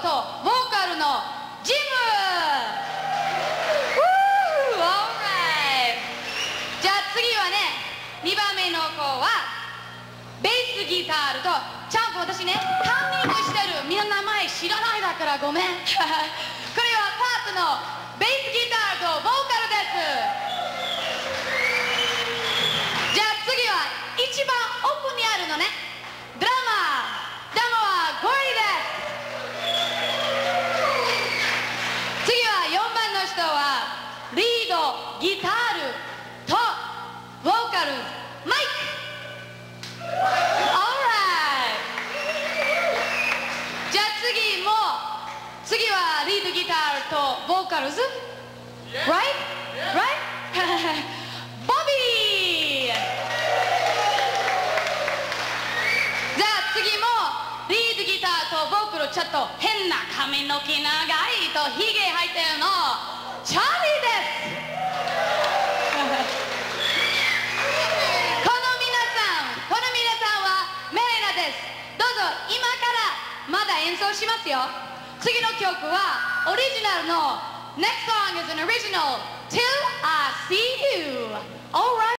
とボーカルのジム。じゃあ次はね、2番目の子はベースギタールと、ちゃんと私ねカンニングしてる、みんな名前知らないだからごめん。これはパートのベースギタールとボーカルです。じゃあ次は一番奥にあるのね、ドラマはゴリです。次は4番の人はリードギタールとボーカルマイク。じゃあ次はリードギターとボーカルズ Right? ボビー。じゃあ次もリードギターとボーカル、ちょっと変な髪の毛長いとヒゲ入ってるのチャーリーです。この皆さんはメレナです。どうぞ今からまだ演奏しますよ。次の曲はオリジナルの Next song is an original Till I See You. Alright.